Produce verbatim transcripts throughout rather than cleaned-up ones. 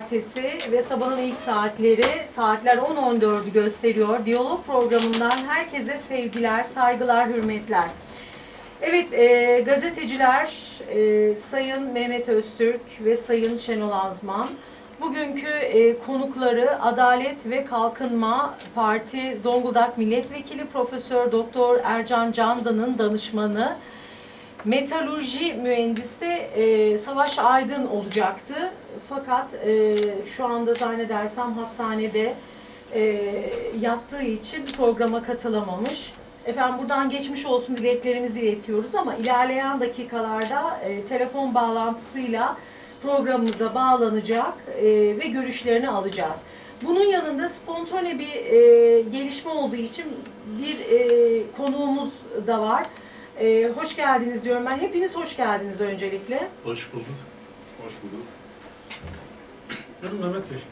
Cumartesi ve sabahın ilk saatleri, saatler on on dördü gösteriyor. Diyalog programından herkese sevgiler, saygılar, hürmetler. Evet, e, gazeteciler e, Sayın Mehmet Öztürk ve Sayın Şenol Azman, bugünkü e, konukları Adalet ve Kalkınma Parti Zonguldak Milletvekili Profesör Doktor Ercan Candan'ın danışmanı, metalurji mühendisi e, Savaş Aydın olacaktı. Fakat e, şu anda zannedersem hastanede e, yattığı için programa katılamamış. Efendim buradan geçmiş olsun dileklerimizi iletiyoruz ama ilerleyen dakikalarda e, telefon bağlantısıyla programımıza bağlanacak e, ve görüşlerini alacağız. Bunun yanında spontane bir e, gelişme olduğu için bir e, konuğumuz da var. Ee, hoş geldiniz diyorum ben. Hepiniz hoş geldiniz öncelikle. Hoş bulduk. Hoş bulduk. Ben Mehmet Bey.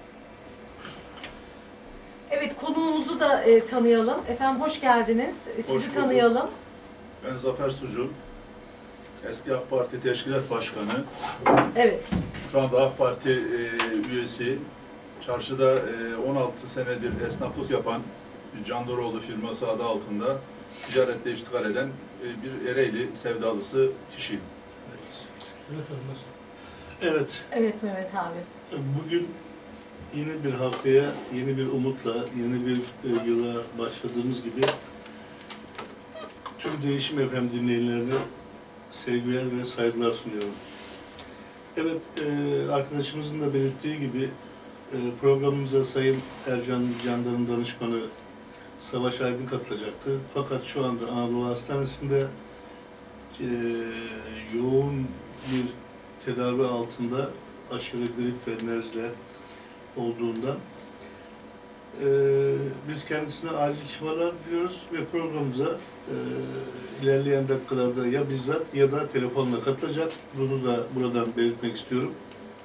Evet, konuğumuzu da e, tanıyalım. Efendim hoş geldiniz. Sizi Hoş bulduk. tanıyalım. Ben Zafer Sucu. Eski AK Parti Teşkilat Başkanı. Evet. Şu anda AK Parti e, üyesi. Çarşıda e, on altı senedir esnaflık yapan Candaroğlu firması adı altında ticarette iştigal eden e, bir Ereğli sevdalısı kişiyim. Evet. Evet, evet. Evet Mehmet abi. Bugün yeni bir haftaya, yeni bir umutla, yeni bir e, yıla başladığımız gibi tüm Değişim F M dinleyenlerine sevgiler ve saygılar sunuyorum. Evet, e, arkadaşımızın da belirttiği gibi e, programımıza Sayın Ercan Candan'ın danışmanı Savaş Aydın katılacaktı. Fakat şu anda Anadolu Hastanesi'nde e, yoğun bir tedavi altında aşırı grip ve nezle olduğundan e, biz kendisine acil şifalar diliyoruz ve programımıza e, ilerleyen dakikalarda ya bizzat ya da telefonla katılacak. Bunu da buradan belirtmek istiyorum.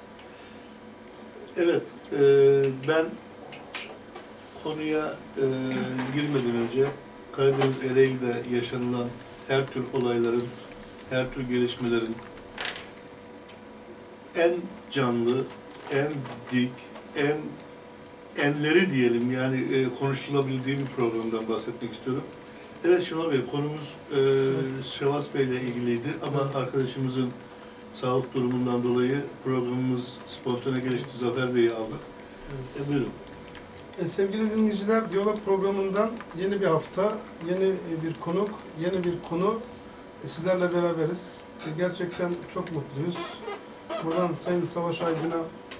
Evet, e, ben konuya e, girmeden önce Karadeniz Ereğli'de yaşanılan her tür olayların, her tür gelişmelerin en canlı, en dik, en enleri diyelim yani e, konuşulabildiği bir programdan bahsetmek istiyorum. Evet Şenol Bey, konumuz e, Şevas Bey ile ilgiliydi ama evet, arkadaşımızın sağlık durumundan dolayı programımız spontane gelişti. Zafer Bey'i aldık. Evet. E, buyurun. E, sevgili dinleyiciler, Diyalog programından yeni bir hafta, yeni bir konuk, yeni bir konu e, sizlerle beraberiz. E, gerçekten çok mutluyuz. Buradan Sayın Savaş Aydın'a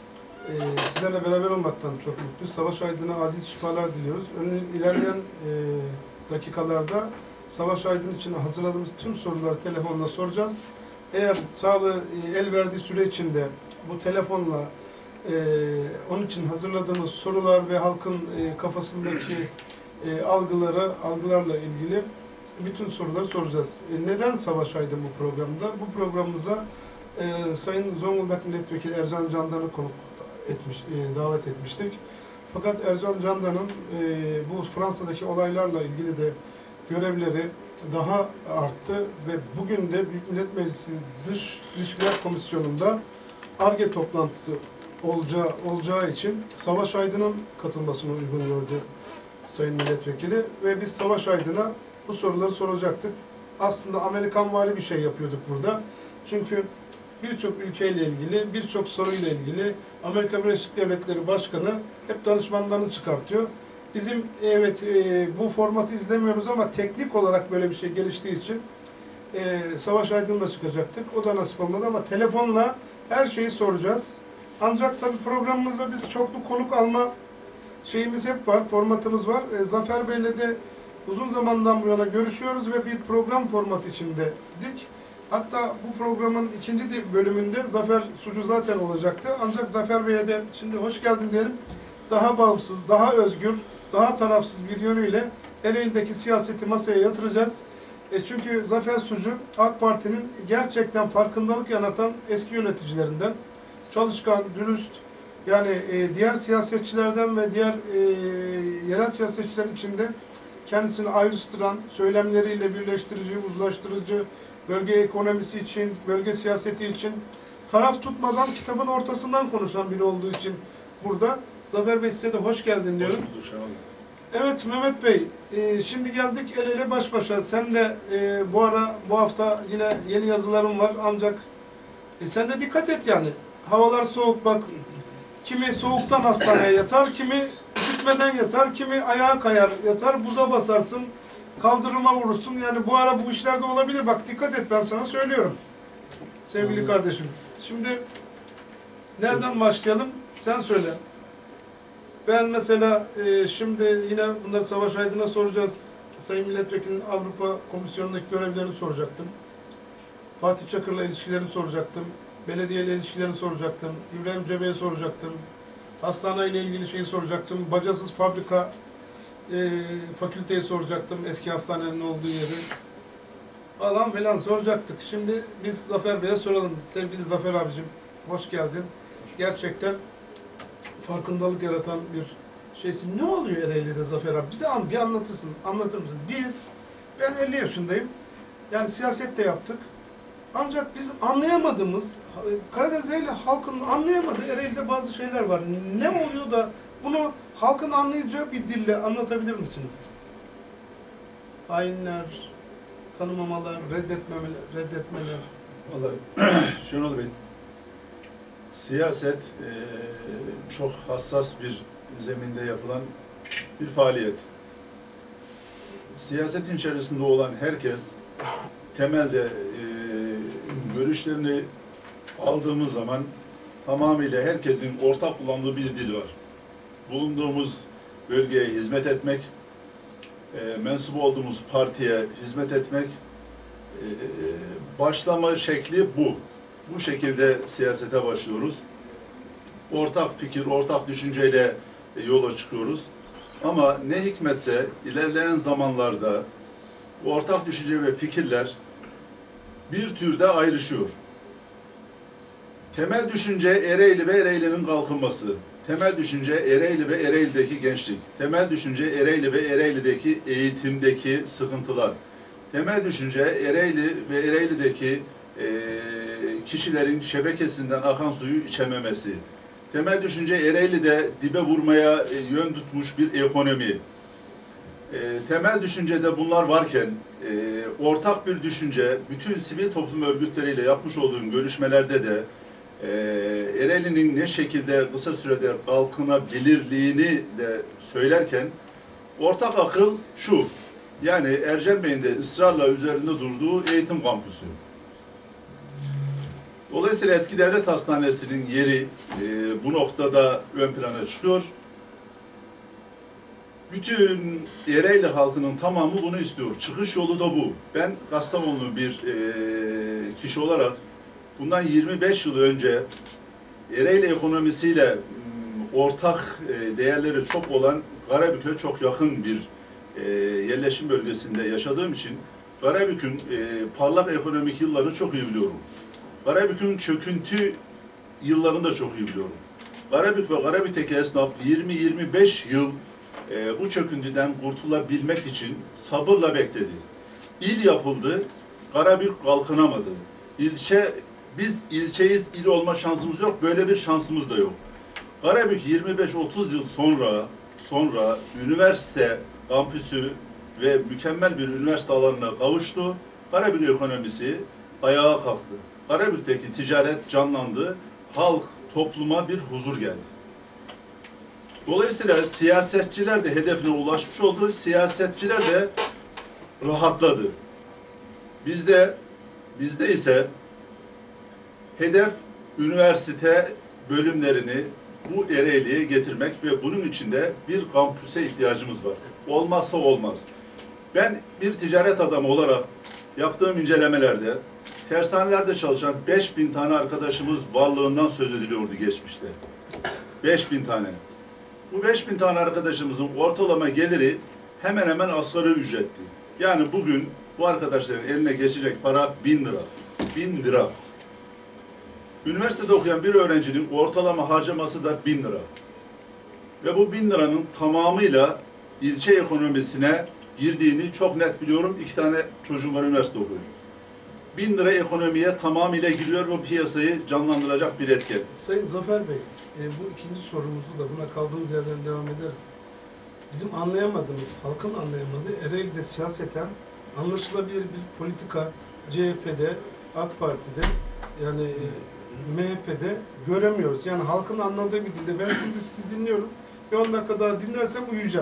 e, sizlerle beraber olmaktan çok mutluyuz. Savaş Aydın'a acil şifalar diliyoruz. Önün ilerleyen e, dakikalarda Savaş Aydın için hazırladığımız tüm soruları telefonla soracağız. Eğer sağlığı e, el verdiği süre içinde bu telefonla Ee, onun için hazırladığımız sorular ve halkın e, kafasındaki e, algılara, algılarla ilgili bütün soruları soracağız. E, neden Savaş Aydın bu programda? Bu programımıza e, Sayın Zonguldak Milletvekili Ercan Candan'ı konuk etmiş, e, davet etmiştik. Fakat Ercan Candan'ın e, bu Fransa'daki olaylarla ilgili de görevleri daha arttı ve bugün de Büyük Millet Meclisi Dış İlişkiler Komisyonu'nda Ar-Ge toplantısı olacağı, olacağı için Savaş Aydın'ın katılmasını uygun gördü Sayın Milletvekili ve biz Savaş Aydın'a bu soruları soracaktık. Aslında Amerikanvari bir şey yapıyorduk burada. Çünkü birçok ülkeyle ilgili, birçok soruyla ilgili Amerika Birleşik Devletleri Başkanı hep danışmanlarını çıkartıyor. Bizim evet e, bu formatı izlemiyoruz ama teknik olarak böyle bir şey geliştiği için e, Savaş Aydın'la çıkacaktık. O da nasip olmadı ama telefonla her şeyi soracağız. Ancak tabii programımızda biz çoklu konuk alma şeyimiz hep var, formatımız var. E, Zafer Bey'le de uzun zamandan bu yana görüşüyoruz ve bir program formatı içindeydik. Hatta bu programın ikinci bölümünde Zafer Sucu zaten olacaktı. Ancak Zafer Bey'e de şimdi hoş geldin diyelim. Daha bağımsız, daha özgür, daha tarafsız bir yönüyle Ereğli'deki siyaseti masaya yatıracağız. E çünkü Zafer Sucu AK Parti'nin gerçekten farkındalık yaratan eski yöneticilerinden. Çalışkan, dürüst, yani e, diğer siyasetçilerden ve diğer e, yerel siyasetçiler içinde kendisini ayrıştıran, söylemleriyle birleştirici, uzlaştırıcı, bölge ekonomisi için, bölge siyaseti için taraf tutmadan kitabın ortasından konuşan biri olduğu için burada. Zafer Bey size de hoş geldin diyorum. Hoş bulduk Şenol. Evet Mehmet Bey, e, şimdi geldik el ele baş başa. Sen de e, bu ara, bu hafta yine yeni yazılarım var ancak e, sen de dikkat et yani. Havalar soğuk bak. Kimi soğuktan hastaneye yatar, kimi üşütmeden yatar, kimi ayağa kayar yatar, buza basarsın, kaldırıma vurursun. Yani bu ara bu işler de olabilir. Bak dikkat et, ben sana söylüyorum. Sevgili kardeşim. Şimdi nereden başlayalım? Sen söyle. Ben mesela e, şimdi yine bunları Savaş Aydın'a soracağız. Sayın Milletvekilinin Avrupa Komisyonu'ndaki görevlerini soracaktım. Fatih Çakır'la ilişkilerini soracaktım. Belediyeyle ilişkilerini soracaktım. İbrahim Cebe'ye soracaktım. Hastaneyle ilgili şeyi soracaktım. Bacasız fabrika e, fakülteyi soracaktım. Eski hastanenin olduğu yeri. Falan filan soracaktık. Şimdi biz Zafer Bey'e soralım. Sevgili Zafer abicim, hoş geldin. Gerçekten farkındalık yaratan bir şeysin. Ne oluyor Ereğli'de Zafer abi? Bize an, bir anlatırsın, anlatır mısın? Biz, ben elli yaşındayım. Yani siyaset de yaptık. Ancak biz anlayamadığımız, Karadeniz Ereğli halkının anlayamadığı Ereğli'de bazı şeyler var. Ne oluyor da bunu halkın anlayacağı bir dille anlatabilir misiniz? Hainler, tanımamalar, reddetmemeler, reddetmeler. Vallahi Şenol Bey, siyaset e, çok hassas bir zeminde yapılan bir faaliyet. Siyasetin içerisinde olan herkes temelde e, görüşlerini aldığımız zaman tamamıyla herkesin ortak kullandığı bir dil var. Bulunduğumuz bölgeye hizmet etmek, e, mensup olduğumuz partiye hizmet etmek, e, başlama şekli bu. Bu şekilde siyasete başlıyoruz. Ortak fikir, ortak düşünceyle yola çıkıyoruz. Ama ne hikmetse ilerleyen zamanlarda bu ortak düşünce ve fikirler bir türde ayrışıyor. Temel düşünce Ereğli ve Ereğli'nin kalkınması. Temel düşünce Ereğli ve Ereğli'deki gençlik. Temel düşünce Ereğli ve Ereğli'deki eğitimdeki sıkıntılar. Temel düşünce Ereğli ve Ereğli'deki e, kişilerin şebekesinden akan suyu içememesi. Temel düşünce Ereğli'de dibe vurmaya e, yön tutmuş bir ekonomi. E, temel düşüncede bunlar varken e, ortak bir düşünce bütün sivil toplum örgütleriyle yapmış olduğum görüşmelerde de e, Ereğli'nin ne şekilde kısa sürede kalkınabilirliğini de söylerken ortak akıl şu, yani Ercan Bey'in de ısrarla üzerinde durduğu eğitim kampüsü. Dolayısıyla eski devlet hastanesinin yeri e, bu noktada ön plana çıkıyor. Bütün Ereğli halkının tamamı bunu istiyor. Çıkış yolu da bu. Ben Kastamonlu bir e, kişi olarak bundan yirmi beş yıl önce Ereğli ekonomisiyle m, ortak e, değerleri çok olan Karabük'e çok yakın bir e, yerleşim bölgesinde yaşadığım için Karabük'ün e, parlak ekonomik yıllarını çok iyi biliyorum. Karabük'ün çöküntü yıllarını da çok iyi biliyorum. Karabük ve Karabük'teki esnaf yirmi yirmi beş yıl e, bu çöküntüden kurtulabilmek için sabırla bekledi. İl yapıldı, Karabük kalkınamadı. İlçe, biz ilçeyiz, il olma şansımız yok, böyle bir şansımız da yok. Karabük yirmi beş otuz yıl sonra sonra üniversite kampüsü ve mükemmel bir üniversite alanına kavuştu. Karabük ekonomisi ayağa kalktı. Karabük'teki ticaret canlandı. Halk, topluma bir huzur geldi. Dolayısıyla siyasetçiler de hedefine ulaşmış oldu. Siyasetçiler de rahatladı. Bizde bizde ise hedef üniversite bölümlerini bu Ereğli'ye getirmek ve bunun için de bir kampüse ihtiyacımız var. Olmazsa olmaz. Ben bir ticaret adamı olarak yaptığım incelemelerde tersanelerde çalışan beş bin tane arkadaşımız varlığından söz ediliyordu geçmişte. beş bin tane. Bu beş bin tane arkadaşımızın ortalama geliri hemen hemen asgari ücretti. Yani bugün bu arkadaşların eline geçecek para bin lira. Bin lira. Üniversitede okuyan bir öğrencinin ortalama harcaması da bin lira. Ve bu bin liranın tamamıyla ilçe ekonomisine girdiğini çok net biliyorum. İki tane çocuğum var, üniversite okuyor. bin lira ekonomiye tamamıyla giriyor, bu piyasayı canlandıracak bir etken. Sayın Zafer Bey, e, bu ikinci sorumuzu da buna kaldığımız yerden devam ederiz. Bizim anlayamadığımız, halkın anlayamadığı Ereğli'de siyaseten anlaşılabilir bir politika C H P'de, AK Parti'de, yani e, M H P'de göremiyoruz. Yani halkın anladığı bir dilde. Ben şimdi sizi dinliyorum. Bir on dakika daha dinlersem uyuyacağım.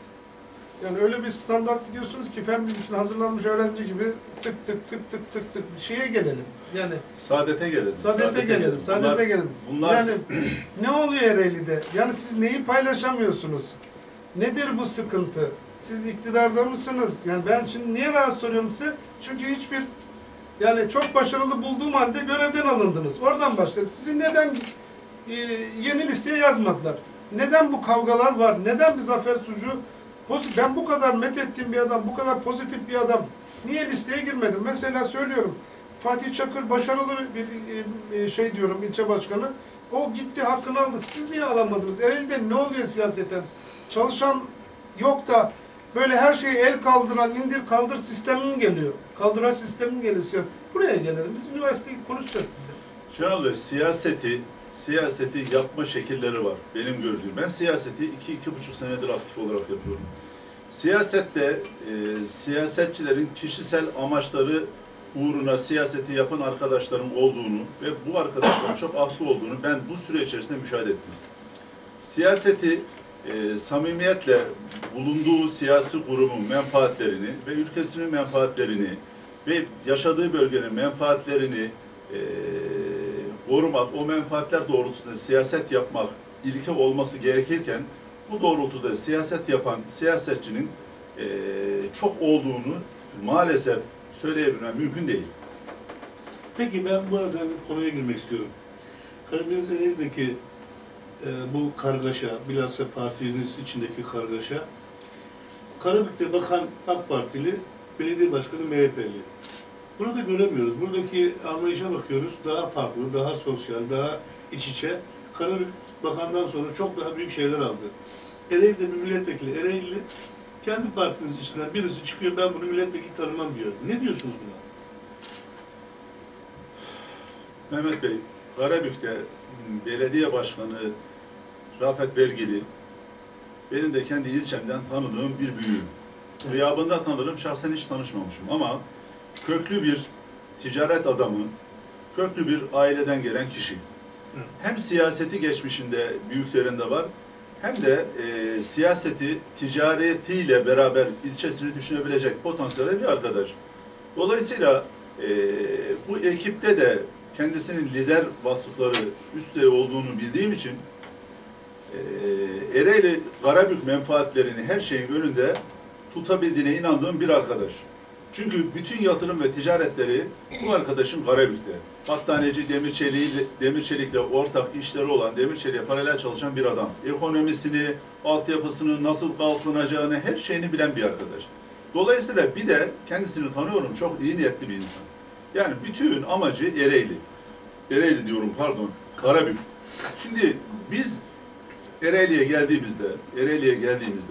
Yani öyle bir standart gidiyorsunuz ki fen bilgisine hazırlanmış öğrenci gibi tık tık tık tık tık tık bir şeye gelelim. Yani Saadete gelelim. Saadete gelelim, saadete Bunlar- gelelim. Bunlar Yani ne oluyor Ereğli'de? Yani siz neyi paylaşamıyorsunuz? Nedir bu sıkıntı? Siz iktidarda mısınız? Yani ben şimdi niye rahat soruyorum size? Çünkü hiçbir, yani çok başarılı bulduğum halde görevden alındınız. Oradan başlayalım. Sizi neden e, yeni listeye yazmadılar? Neden bu kavgalar var? Neden bir Zafer Sucu? Ben bu kadar methettiğim bir adam, bu kadar pozitif bir adam niye listeye girmedim? Mesela söylüyorum, Fatih Çakır başarılı bir e, şey diyorum, ilçe başkanı. O gitti, hakkını aldı. Siz niye alamadınız? Ereğli'de ne oluyor siyaseten? Çalışan yok da böyle her şeyi el kaldıran, indir kaldır sistemi mi geliyor? Kaldıraç sistemi mi geliyor? Buraya gelelim. Biz üniversiteyi konuşacağız sizinle. Şenol Bey, siyaseti, siyaseti yapma şekilleri var. Benim gördüğüm. Ben siyaseti iki, iki buçuk senedir aktif olarak yapıyorum. Siyasette e, siyasetçilerin kişisel amaçları uğruna siyaseti yapan arkadaşlarım olduğunu ve bu arkadaşların çok aslı olduğunu ben bu süre içerisinde müşahede ettim. Siyaseti e, samimiyetle bulunduğu siyasi kurumun menfaatlerini ve ülkesinin menfaatlerini ve yaşadığı bölgenin menfaatlerini e, korumak, o menfaatler doğrultusunda siyaset yapmak ilke olması gerekirken bu doğrultuda siyaset yapan siyasetçinin e, çok olduğunu maalesef söyleyebilmem mümkün değil. Peki ben bu arada bir konuya girmek istiyorum. Karadeniz Ereğli'deki e, bu kargaşa, bilhassa partiniz içindeki kargaşa, Karabük'te bakan AK Partili, belediye başkanı M H P'li. Bunu da göremiyoruz. Buradaki anlayışa bakıyoruz. Daha farklı, daha sosyal, daha iç içe. Karabük bakandan sonra çok daha büyük şeyler aldı. Ereğli'de bir milletvekili, Ereğli kendi partiniz içinden birisi çıkıyor, ben bunu milletvekili tanımam diyor. Ne diyorsunuz buna? Mehmet Bey, Karabük'te belediye başkanı Rafet Vergili, benim de kendi ilçemden tanıdığım bir büyüğüm. Gıyabında tanırım, şahsen hiç tanışmamışım ama köklü bir ticaret adamı, köklü bir aileden gelen kişi. Hem siyaseti geçmişinde büyüklerinde var, hem de e, siyaseti ticaretiyle beraber ilçesini düşünebilecek potansiyelde bir arkadaş. Dolayısıyla e, bu ekipte de kendisinin lider vasıfları üstte olduğunu bildiğim için e, Ereğli Karabük menfaatlerini her şeyin önünde tutabildiğine inandığım bir arkadaş. Çünkü bütün yatırım ve ticaretleri bu arkadaşın Karabük'te. Battaniyeci Demir Çelik'le Demir Çelik'le ortak işleri olan, Demir Çelik'e paralel çalışan bir adam. Ekonomisini, altyapısını, nasıl kalkınacağını, her şeyini bilen bir arkadaş. Dolayısıyla bir de kendisini tanıyorum, çok iyi niyetli bir insan. Yani bütün amacı Ereğli. Ereğli diyorum pardon, Karabük. Şimdi biz Ereğli'ye geldiğimizde, Ereğli'ye geldiğimizde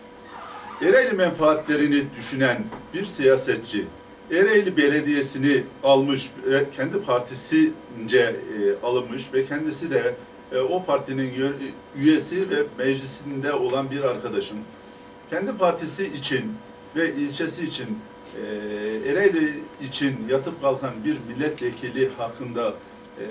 Ereğli menfaatlerini düşünen bir siyasetçi, Ereğli Belediyesi'ni almış, kendi partisince e, alınmış ve kendisi de e, o partinin üyesi ve meclisinde olan bir arkadaşım, kendi partisi için ve ilçesi için, e, Ereğli için yatıp kalkan bir milletvekili hakkında e,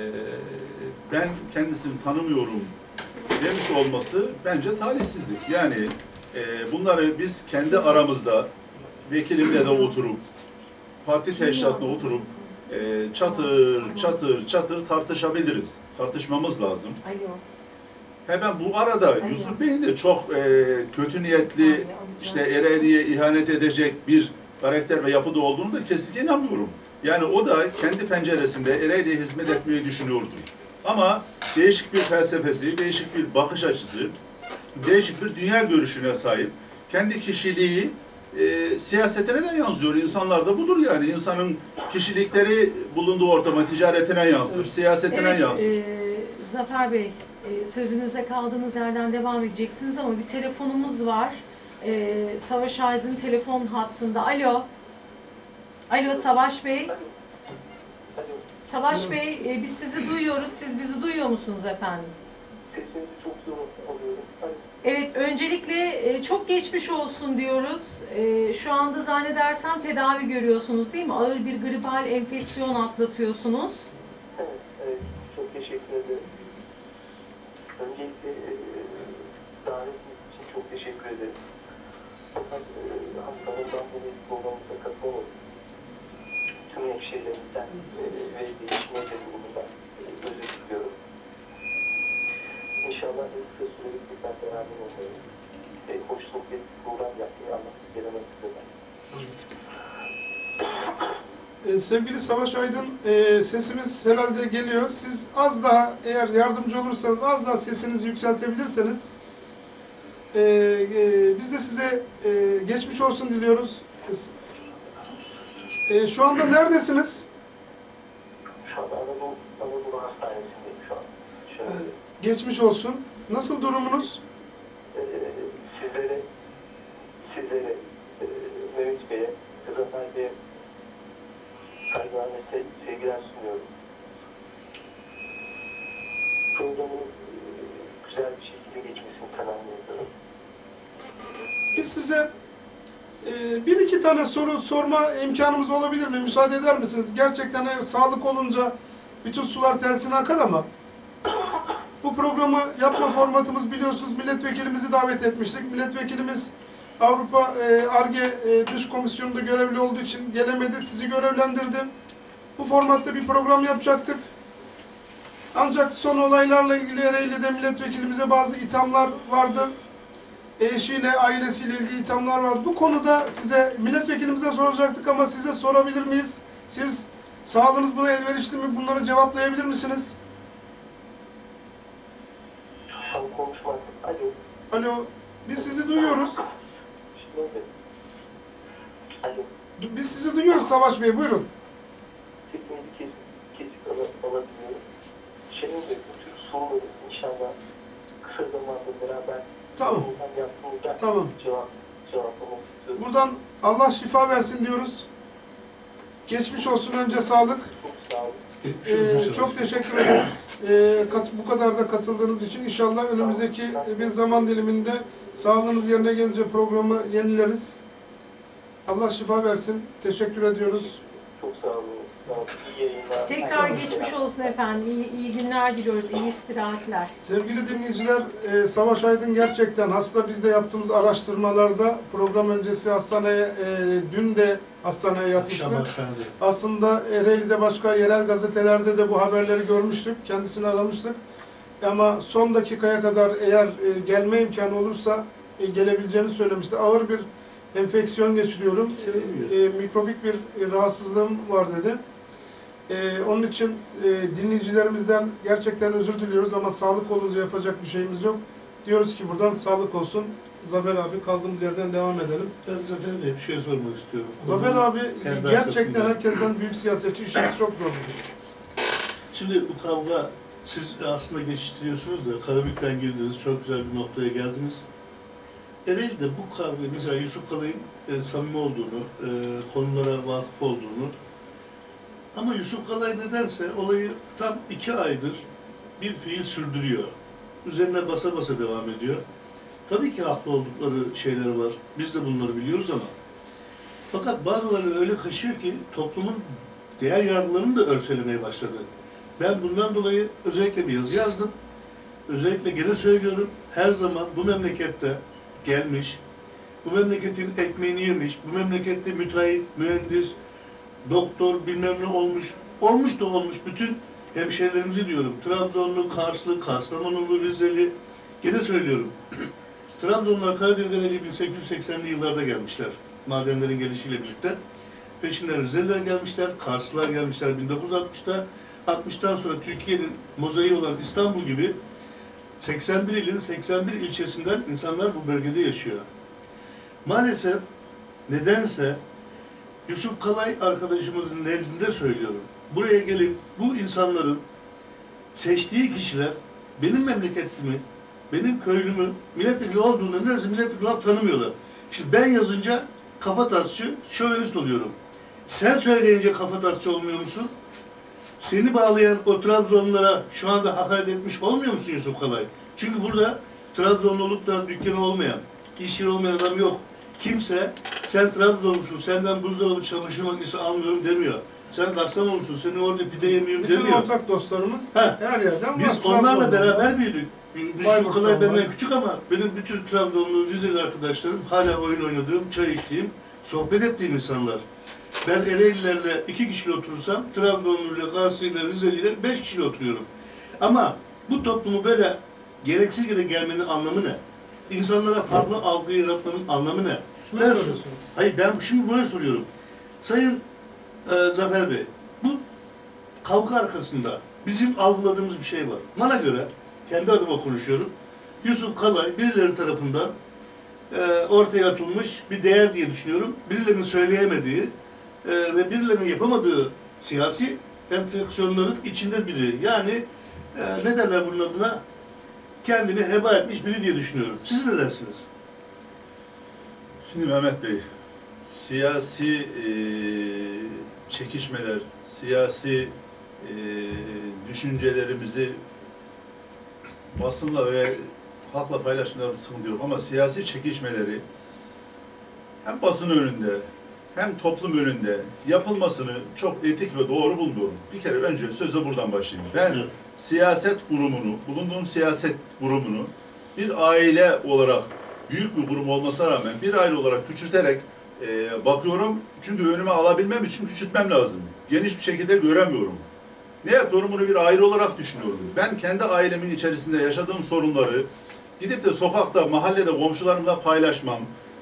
ben kendisini tanımıyorum demiş olması bence talihsizlik. Yani e, bunları biz kendi aramızda vekilimle de oturup, parti teşkilatına oturup e, çatır çatır çatır tartışabiliriz. Tartışmamız lazım. Alo. Hemen bu arada Yusuf Bey'in de çok e, kötü niyetli, işte Ereğli'ye ihanet edecek bir karakter ve yapıda olduğunu da kesinlikle inanmıyorum. Yani o da kendi penceresinde Ereğli'ye hizmet etmeyi düşünüyordur. Ama değişik bir felsefesi, değişik bir bakış açısı, değişik bir dünya görüşüne sahip. Kendi kişiliği e, siyasete neden yansıyor? İnsanlarda budur yani. İnsanın kişilikleri bulunduğu ortama, ticaretine yansır, siyasetine Evet, yansır. E, Zafer Bey, e, sözünüze kaldığınız yerden devam edeceksiniz ama bir telefonumuz var. E, Savaş Aydın telefon hattında. Alo. Alo Savaş Bey. Alo, Savaş Bey, e, biz sizi duyuyoruz. Siz bizi duyuyor musunuz efendim? sesinizi çok zor alıyorum. Alo, Evet, öncelikle e, çok geçmiş olsun diyoruz. E, Şu anda zannedersem tedavi görüyorsunuz değil mi? Ağır bir gribal enfeksiyon atlatıyorsunuz. evet, evet, çok teşekkür ederim. Öncelikle e, davetiniz için çok teşekkür ederim. Fakat e, hastalığımdan dolayı programımıza katılamadım. Tüm hemşehrilerimizden e, ve değişim özelliğimden e, özür diliyorum. İnşallah en kısa sürede tekrar beraber olmayı ve hoş sohbet program yapmayı Allah bizlere nasip eder. Ee, sevgili Savaş Aydın, e, sesimiz herhalde geliyor. Siz az daha, eğer yardımcı olursanız, az daha sesinizi yükseltebilirseniz, e, e, biz de size e, geçmiş olsun diliyoruz. E, şu anda neredesiniz? Şu anda Anadolu, Anadolu Hastanesi'ndeyim şu an. E, Şöyle, geçmiş olsun. Nasıl durumunuz? e, sizlere, sizlere, e, Mehmet Bey'e, Zafer Bey'e saygılar ve se- sevgiler sunuyorum. Programın e, güzel bir şekilde geçmesini temenni ediyorum. Biz size e, bir iki tane soru sorma imkanımız olabilir mi? Müsaade eder misiniz? Gerçekten eğer sağlık olunca bütün sular tersine akar ama bu programı yapma formatımız biliyorsunuz milletvekilimizi davet etmiştik. Milletvekilimiz Avrupa e, Ar-Ge e, Dış Komisyonu'nda görevli olduğu için gelemedi. Sizi görevlendirdi. Bu formatta bir program yapacaktık. Ancak son olaylarla ilgili Ereğli'de milletvekilimize bazı ithamlar vardı. Eşiyle, ailesiyle ilgili ithamlar vardı. Bu konuda size, milletvekilimize soracaktık ama size sorabilir miyiz? Siz, sağlığınız buna elverişli mi? Bunları cevaplayabilir misiniz? Şu an konuşmak. Alo. Alo, biz sizi duyuyoruz. Şimdi oldu. Alo. Biz sizi duyuyoruz Savaş Bey, buyurun. Sesinizi kesip, kesip al- alabiliyorum. Şimdi de bu tür soruları inşallah kısa zamanda beraber Tamam. yaptığımızda Tamam. cevap, cevaplamak istiyorum. Buradan Allah şifa versin diyoruz. Geçmiş olsun, önce sağlık. Çok sağ olun. Ee, çok teşekkür ederiz. Ee, kat- bu kadar da katıldığınız için inşallah önümüzdeki bir zaman diliminde sağlığınız yerine gelince programı yenileriz. Allah şifa versin. Teşekkür ediyoruz. Çok sağ olun. Sağ olun. İyi yayınlar. Tekrar Herkese geçmiş selam. olsun efendim. İyi, iyi günler diliyoruz. İyi istirahatler. Sevgili dinleyiciler, e, Savaş Aydın gerçekten hasta. Biz de yaptığımız araştırmalarda program öncesi hastaneye, e, dün de hastaneye yatmıştık. Akşam hastanede. Aslında Ereğli'de başka yerel gazetelerde de bu haberleri görmüştük. Kendisini aramıştık. Ama son dakikaya kadar eğer e, gelme imkanı olursa e, gelebileceğini söylemişti. Ağır bir enfeksiyon geçiriyorum. E, e, mikrobik bir e, rahatsızlığım var dedi. E, onun için e, dinleyicilerimizden gerçekten özür diliyoruz ama sağlık olunca yapacak bir şeyimiz yok. Diyoruz ki buradan sağlık olsun. Zafer abi kaldığımız yerden devam edelim. Ben Zafer Bey'e bir şey sormak istiyorum. Zafer abi Kendi gerçekten arkasında. herkesten büyük siyasetçi, işimiz çok zor. Şimdi bu kavga, siz aslında geçiştiriyorsunuz da Karabük'ten girdiniz, çok güzel bir noktaya geldiniz. Ereğli'de bu kavga, mesela Yusuf Kalay'ın e, samimi olduğunu, e, konulara vakıf olduğunu, ama Yusuf Kalay nedense olayı tam iki aydır bir fiil sürdürüyor. Üzerine basa basa devam ediyor. Tabii ki haklı oldukları şeyleri var. Biz de bunları biliyoruz ama fakat bazıları öyle kaşıyor ki toplumun değer yargılarını da örselemeye başladı. Ben bundan dolayı özellikle bir yazı yazdım. Özellikle gene söylüyorum, her zaman bu memlekette gelmiş, bu memleketin ekmeğini yemiş, bu memlekette müteahhit, mühendis, doktor bilmem ne olmuş, olmuş da olmuş bütün hemşehrilerimizi diyorum. Trabzonlu, Karslı, Kastamonulu, Rizeli, gene söylüyorum. Trabzonlular Karadeniz'e bin sekiz yüz seksenli yıllarda gelmişler. Madenlerin gelişiyle birlikte. Peşinden Rizeliler gelmişler, Karslılar gelmişler bin dokuz yüz altmışta. altmıştan sonra Türkiye'nin mozaiği olan İstanbul gibi seksen bir ilin seksen bir ilçesinden insanlar bu bölgede yaşıyor. Maalesef nedense Yusuf Kalay arkadaşımızın nezdinde söylüyorum. Buraya gelip bu insanların seçtiği kişiler benim memleketimi, benim köylümü milletvekili olduğunda neredeyse milletvekili olarak tanımıyorlar. Şimdi ben yazınca kafa tasçı, şövenist oluyorum. Sen söyleyince kafa tasçı olmuyor musun? Seni bağlayan o Trabzonlulara şu anda hakaret etmiş olmuyor musun Yusuf Kalay? Çünkü burada Trabzonlu olup da dükkanı olmayan, iş yeri olmayan adam yok. Kimse sen Trabzonlusun, senden buzdolabı çamaşır makinesi almıyorum demiyor. Sen Kastamonu'sun, senin orada pide yemiyorum Bütün demiyor. ortak dostlarımız Ha. her yerden var. Biz onlarla Trabzon'da beraber var. büyüdük. Yusuf Bayburt'tan Kalay benden var. küçük ama benim bütün Trabzonlu, Rizeli arkadaşlarım hala oyun oynadığım, çay içtiğim, sohbet ettiğim insanlar. Ben Ereğlilerle iki kişiyle oturursam, Trabzonlu'yla, Kars'ıyla, Rizeli'yle beş kişiyle oturuyorum. Ama bu toplumu böyle gereksiz yere gelmenin anlamı ne? İnsanlara farklı algı yaratmanın anlamı ne? Ne Ben, soruyorsun? hayır ben şimdi bunu soruyorum. Sayın e, Zafer Bey, bu kavga arkasında bizim algıladığımız bir şey var. Bana göre, kendi adıma konuşuyorum, Yusuf Kalay birileri tarafından e, ortaya atılmış bir değer diye düşünüyorum. Birilerinin söyleyemediği e, ve birilerinin yapamadığı siyasi enfeksiyonların içinde biri. Yani e, ne derler bunun adına? Kendini heba etmiş biri diye düşünüyorum. Siz ne dersiniz? Şimdi Mehmet Bey, siyasi e, çekişmeler, siyasi e, düşüncelerimizi basınla ve halkla paylaşmalarımız sıkıntı yok. Ama siyasi çekişmeleri hem basın önünde hem toplum önünde yapılmasını çok etik ve doğru bulmuyorum. Bir kere önce söze buradan başlayayım. Ben Evet. siyaset grubunu, bulunduğum siyaset grubunu bir aile olarak, büyük bir grup olmasına rağmen bir aile olarak küçülterek e, bakıyorum. Çünkü önüme alabilmem için küçültmem lazım. Geniş bir şekilde göremiyorum. Ne yapıyorum? Bunu bir aile olarak düşünüyorum. Ben kendi ailemin içerisinde yaşadığım sorunları gidip de sokakta, mahallede komşularımla paylaşmam,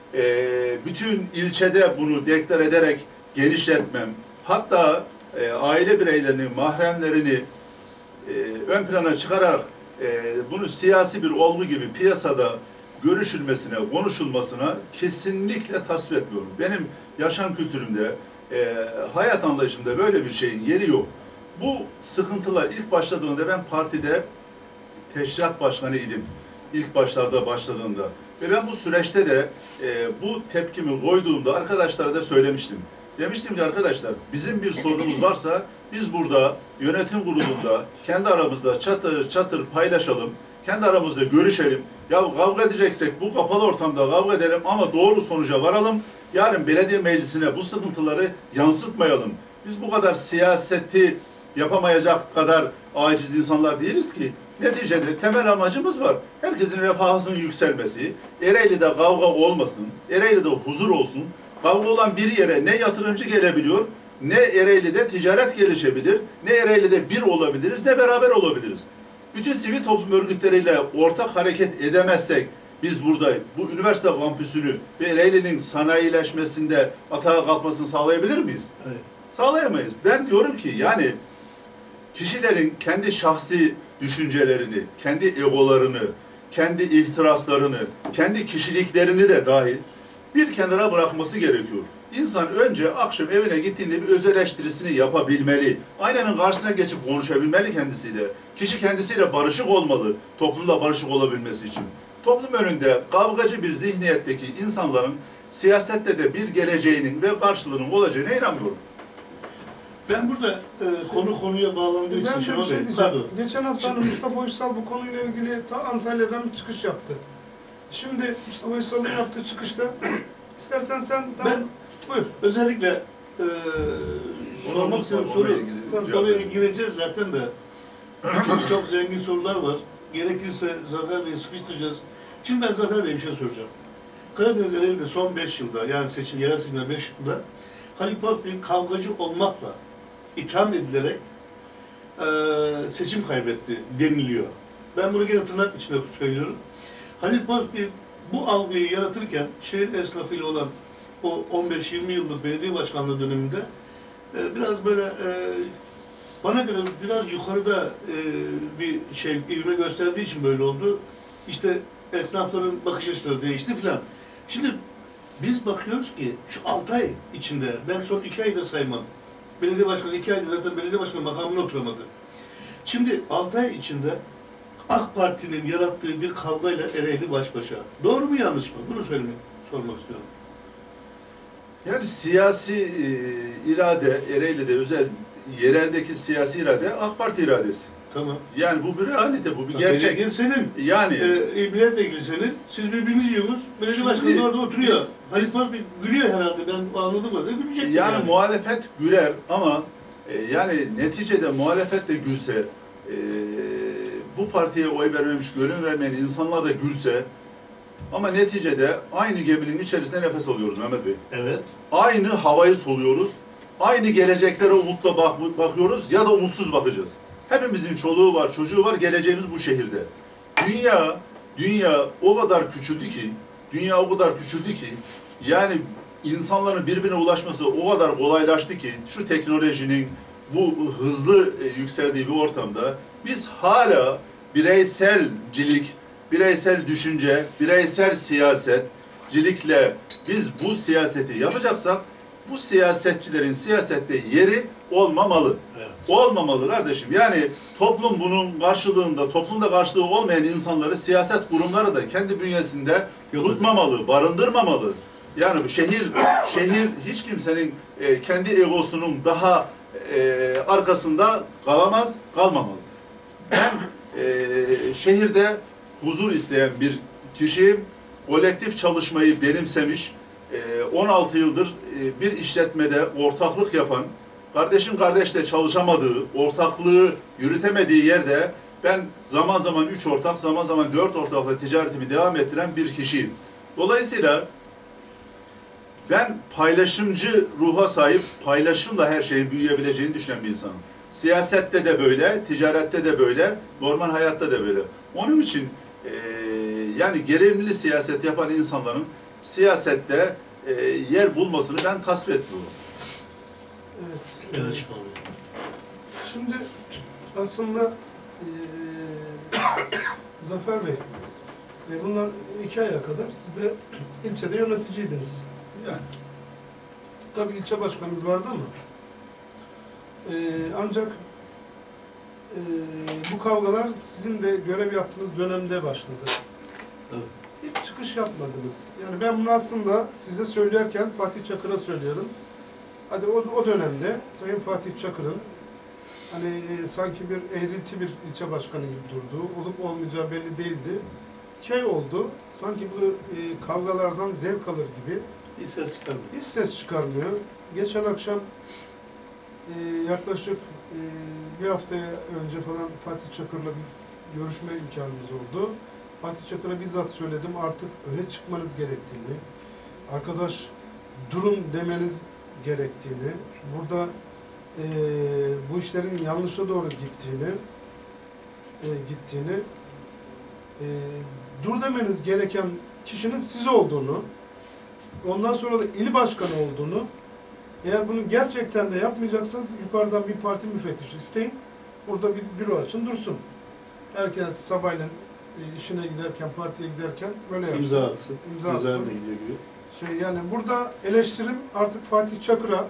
e, bütün ilçede bunu deklar ederek genişletmem, hatta e, aile bireylerinin, mahremlerini e, ön plana çıkararak e, bunu siyasi bir olgu gibi piyasada görüşülmesine, konuşulmasına kesinlikle tasvip etmiyorum. Benim yaşam kültürümde, e, hayat anlayışımda böyle bir şeyin yeri yok. Bu sıkıntılar ilk başladığında ben partide teşkilat başkanı idim. İlk başlarda başladığında. Ve ben bu süreçte de e, bu tepkimi koyduğumda arkadaşlara da söylemiştim. Demiştim ki arkadaşlar bizim bir sorunumuz varsa biz burada yönetim kurulunda kendi aramızda çatır çatır paylaşalım. Kendi aramızda görüşelim. Ya kavga edeceksek bu kapalı ortamda kavga edelim ama doğru sonuca varalım. Yarın belediye meclisine bu sıkıntıları yansıtmayalım. Biz bu kadar siyaseti yapamayacak kadar aciz insanlar değiliz ki. Neticede temel amacımız var. Herkesin refahının yükselmesi, Ereğli'de kavga olmasın, Ereğli'de huzur olsun. Kavga olan bir yere ne yatırımcı gelebiliyor, ne Ereğli'de ticaret gelişebilir, ne Ereğli'de bir olabiliriz, ne beraber olabiliriz. Bütün sivil toplum örgütleriyle ortak hareket edemezsek, biz burada bu üniversite kampüsünü ve Ereğli'nin sanayileşmesinde atağa kalkmasını sağlayabilir miyiz? Evet. Sağlayamayız. Ben diyorum ki yani kişilerin kendi şahsi düşüncelerini, kendi egolarını, kendi ihtiraslarını, kendi kişiliklerini de dahil bir kenara bırakması gerekiyor. İnsan önce akşam evine gittiğinde bir öz eleştirisini yapabilmeli. Aynanın karşısına geçip konuşabilmeli kendisiyle. Kişi kendisiyle barışık olmalı, toplumda barışık olabilmesi için. Toplum önünde kavgacı bir zihniyetteki insanların siyasette de bir geleceğinin ve karşılığının olacağına inanmıyorum. Ben burada e, konu konuya bağlandığı için Ben de bir Şenol şey Bey, diyeceğim. pardon. Geçen hafta hani Mustafa Uysal bu konuyla ilgili ta Antalya'dan bir çıkış yaptı. Şimdi Mustafa Uysal'ın yaptığı çıkışta istersen sen tam Ben- buyur. Özellikle e, sormak istediğim soru, Tabii, oraya gireceğiz zaten de. Çok, çok zengin sorular var. Gerekirse Zafer Bey'i sıkıştıracağız. Şimdi ben Zafer Bey'e bir şey soracağım. Karadeniz Ereğli'de son beş yılda, yani seçim, yerel seçimde beş yılda Halil Polat bir kavgacı olmakla itham edilerek e, seçim kaybetti deniliyor. Ben bunu gene tırnak içinde söylüyorum. Halil Polat bir bu algıyı yaratırken şehir esnafıyla olan o on beş yirmi yıllık belediye başkanlığı döneminde e, biraz böyle e, bana göre biraz yukarıda e, bir şey ivme gösterdiği için böyle oldu. İşte esnafların bakış açıları değişti filan. Şimdi biz bakıyoruz ki şu altı ay içinde, ben son iki ayda saymam. Belediye başkanı iki ayda zaten belediye başkanı makamına oturamadı. Şimdi altı ay içinde AK Parti'nin yarattığı bir kavgayla Ereğli baş başa. Doğru mu yanlış mı? Bunu söylemek, sormak istiyorum. Yani siyasi e, irade Ereğli'de özel yereldeki siyasi irade AK Parti iradesi. Tamam. Yani bu bir realite, bu bir Gerçek. gerçek. senin. Yani E, milletvekili senin. Siz birbirinizi yiyorsunuz. Belediye Şimdi- başkanı orada oturuyor. Halit Park gülüyor herhalde. Ben anladım öyle. Gülecek. yani, yani muhalefet güler ama e, yani neticede muhalefet de gülse, e, bu partiye oy vermemiş, gönül vermeyen insanlar da gülse, ama neticede aynı geminin içerisinde nefes alıyoruz Mehmet Bey. Evet. Aynı havayı soluyoruz. Aynı geleceklere umutla bak bakıyoruz ya da umutsuz bakacağız. Hepimizin çoluğu var, çocuğu var, geleceğimiz bu şehirde. Dünya, dünya o kadar küçüldü ki, dünya o kadar küçüldü ki, yani insanların birbirine ulaşması o kadar kolaylaştı ki, şu teknolojinin bu hızlı e, yükseldiği bir ortamda, biz hala bireyselcilik, bireysel düşünce, bireysel siyasetcilikle biz bu siyaseti yapacaksak, bu siyasetçilerin siyasette yeri olmamalı. Evet. Olmamalı kardeşim. Yani toplum bunun karşılığında, toplumda karşılığı olmayan insanları siyaset kurumları da kendi bünyesinde Yok. tutmamalı, barındırmamalı. Yani bu şehir, şehir hiç kimsenin e, kendi egosunun daha e, arkasında kalamaz, kalmamalı. Ben e, şehirde huzur isteyen bir kişiyim. Kolektif çalışmayı benimsemiş, on altı yıldır bir işletmede ortaklık yapan, kardeşin kardeşle çalışamadığı, ortaklığı yürütemediği yerde ben zaman zaman üç ortak, zaman zaman dört ortakla ticaretimi devam ettiren bir kişiyim. Dolayısıyla ben paylaşımcı ruha sahip, paylaşımla her şeyin büyüyebileceğini düşünen bir insanım. Siyasette de böyle, ticarette de böyle, normal hayatta da böyle. Onun için e, yani gerilimli siyaset yapan insanların siyasette e, yer bulmasını ben tasvip etmiyorum. Evet. Evet, şimdi. Şimdi aslında eee Zafer Bey, e, bundan iki aya kadar siz de ilçede yöneticiydiniz. Yani. Tabii ilçe başkanınız vardı ama eee, ancak eee, bu kavgalar sizin de görev yaptığınız dönemde başladı. Evet. Hiç çıkış yapmadınız. Yani ben bunu aslında size söylerken Fatih Çakır'a söylüyorum. Hadi o, o dönemde Sayın Fatih Çakır'ın hani e, sanki bir eğriti bir ilçe başkanı gibi durduğu, olup olmayacağı belli değildi. Şey oldu, sanki bu e, kavgalardan zevk alır gibi Hiç ses çıkarmıyor. hiç ses çıkarmıyor. Geçen akşam e, yaklaşık e, bir hafta önce falan Fatih Çakır'la bir görüşme imkanımız oldu. Fatih Çakır'a bizzat söyledim, artık öne çıkmanız gerektiğini, arkadaş durun demeniz gerektiğini, burada e, bu işlerin yanlışa doğru gittiğini, e, gittiğini, e, dur demeniz gereken kişinin siz olduğunu, ondan sonra da il başkanı olduğunu, eğer bunu gerçekten de yapmayacaksanız yukarıdan bir parti müfettişi isteyin, burada bir büro açın dursun. Herkes sabahleyin e, işine giderken, partiye giderken böyle yapsın. İmza atsın. İmza İmza atsın. da gidiyor gibi. Şey, yani burada eleştirim artık Fatih Çakır'a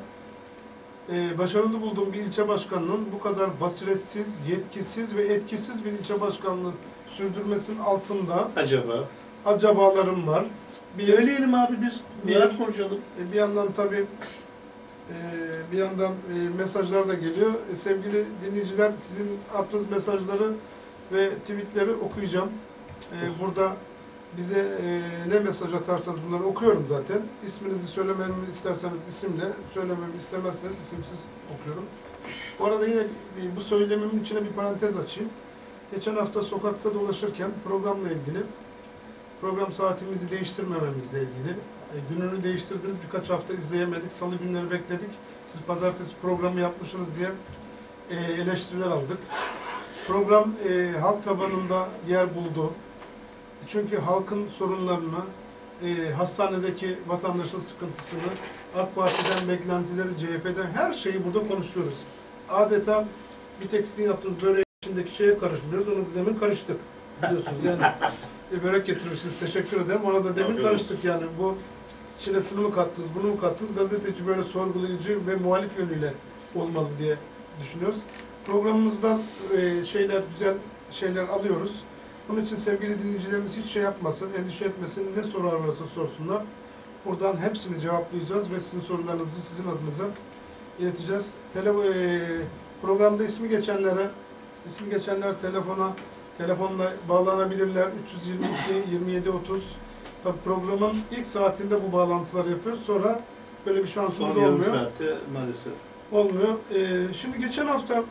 e, başarılı bulduğum bir ilçe başkanının bu kadar basiretsiz, yetkisiz ve etkisiz bir ilçe başkanlığı sürdürmesinin altında Acaba? acabalarım var. Bir, Söyleyelim abi biz. Bir- Neler konuşalım? e, bir yandan tabii e, bir yandan e, mesajlar da geliyor. E, sevgili dinleyiciler, sizin attığınız mesajları ve tweetleri okuyacağım. E, burada bize e, ne mesaj atarsanız bunları okuyorum zaten. İsminizi söylememi isterseniz isimle, söylememi istemezseniz isimsiz okuyorum. Bu arada yine e, bu söylemimin içine bir parantez açayım. Geçen hafta sokakta dolaşırken programla ilgili, program saatimizi değiştirmememizle ilgili, e, gününü değiştirdiniz, birkaç hafta izleyemedik, salı günleri bekledik. Siz pazartesi programı yapmışsınız diye e, eleştiriler aldık. Program e, halk tabanında yer buldu. Çünkü halkın sorunlarını, e, hastanedeki vatandaşın sıkıntısını, AK Parti'den beklentileri, C H P'den her şeyi burada konuşuyoruz. Adeta bir tek sizin yaptığınız böreğin içindeki şeye karışmıyoruz, onu demin karıştık. Biliyorsunuz yani. Bir börek getirmişsiniz, teşekkür ederim. Ona da demin karıştık yani. Bu içine şunu mu kattınız, bunu mu kattınız? Gazeteci böyle sorgulayıcı ve muhalif yönüyle olmalı diye düşünüyoruz. Programımızdan e, şeyler, güzel şeyler alıyoruz. Bunun için sevgili dinleyicilerimiz hiç şey yapmasın, endişe etmesin, ne sorar varsa sorsunlar. Buradan hepsini cevaplayacağız ve sizin sorularınızı sizin adınıza ileteceğiz. Tele, e, programda ismi geçenlere, ismi geçenler telefona, telefonla bağlanabilirler. üç yüz yirmi iki yirmi yedi otuz. Tabii programın ilk saatinde bu bağlantıları yapıyoruz. Sonra böyle bir şansımız Son yarım olmuyor. saatte maalesef. Olmuyor. Ee, şimdi geçen hafta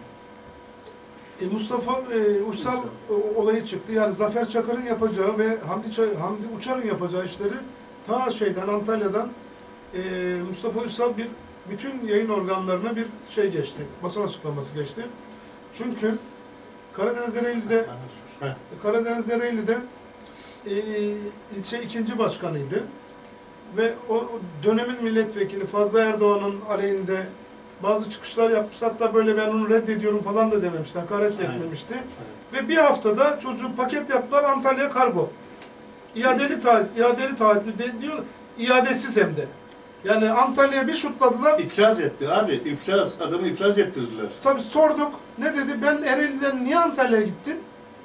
e, Mustafa e, Uçsal e, olayı çıktı. Yani Zafer Çakır'ın yapacağı ve Hamdi, Ça- Hamdi Uçar'ın yapacağı işleri ta şeyden, Antalya'dan e, Mustafa Uçsal bir bütün yayın organlarına bir şey geçti. Basın açıklaması geçti. Çünkü Karadeniz Ereğli'de Heh. Karadeniz Ereğli'de e, ilçe ikinci başkanıydı. Ve o dönemin milletvekili Fazlı Erdoğan'ın aleyhinde bazı çıkışlar yapmış. Hatta böyle ben onu reddediyorum falan da dememişti. Hakaret Aynen. etmemişti. Aynen. Ve bir haftada çocuğu paket yaptılar Antalya Kargo. İadeli taahhüt, iadeli taahhüt de diyor, iadesiz hem de. Yani Antalya'ya bir şutladılar. İflas etti abi. İflas. Adamı iflas ettirdiler. Tabii sorduk. Ne dedi? Ben Ereğli'den niye Antalya'ya gittin?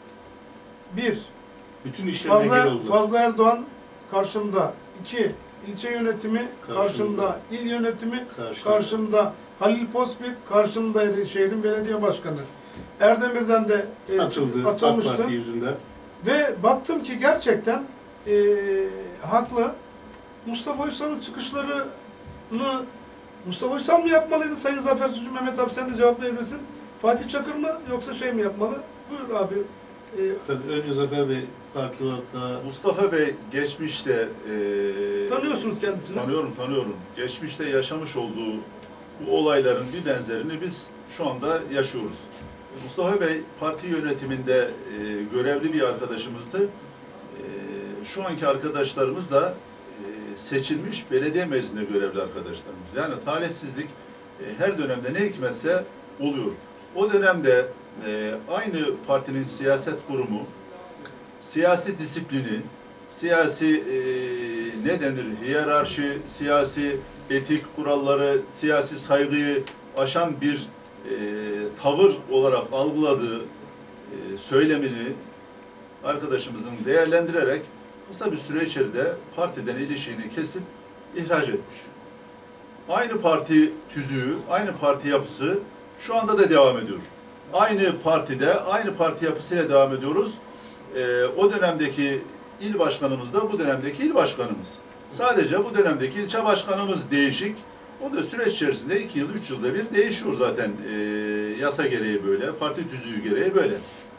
Bir. Bütün işlerine engel Fazla, oldular. Fazla Erdoğan karşımda. İki. İlçe yönetimi karşımda. Karşımda. İl yönetimi Karşımda. karşımda. Halil Pospik karşımdaydı, şehrin belediye başkanı. Erdemir'den de e, Atıldı. AK atılmıştı. Parti yüzünden. Ve baktım ki gerçekten e, haklı. Mustafa Uysal'ın çıkışlarını Mustafa Uysal mı yapmalıydı Sayın Zafer Sucu? Mehmet abi sen de cevap verirsin. Fatih Çakır mı yoksa şey mi yapmalı? Buyur abi. E, Tabii önce Zafer Bey parti olarak da Mustafa Bey geçmişte e, Tanıyorsunuz kendisini. Tanıyorum, tanıyorum. Geçmişte yaşamış olduğu bu olayların bir benzerini biz şu anda yaşıyoruz. Mustafa Bey parti yönetiminde e, görevli bir arkadaşımızdı. E, şu anki arkadaşlarımız da e, seçilmiş belediye meclisinde görevli arkadaşlarımız. Yani talihsizlik e, her dönemde ne hikmetse oluyor. O dönemde e, aynı partinin siyaset kurumu, siyasi disiplini, siyasi e, ne denir, hiyerarşi, siyasi etik kuralları, siyasi saygıyı aşan bir e, tavır olarak algıladığı e, söylemini arkadaşımızın değerlendirerek kısa bir süre içerisinde partiden ilişiğini kesip ihraç etmiş. Aynı parti tüzüğü, aynı parti yapısı şu anda da devam ediyor. Aynı partide, aynı parti yapısıyla devam ediyoruz. Ee, o dönemdeki il başkanımız da bu dönemdeki il başkanımız. Sadece bu dönemdeki ilçe başkanımız değişik. O da süreç içerisinde iki yıl, üç yılda bir değişiyor zaten. Ee, yasa gereği böyle, parti tüzüğü gereği böyle.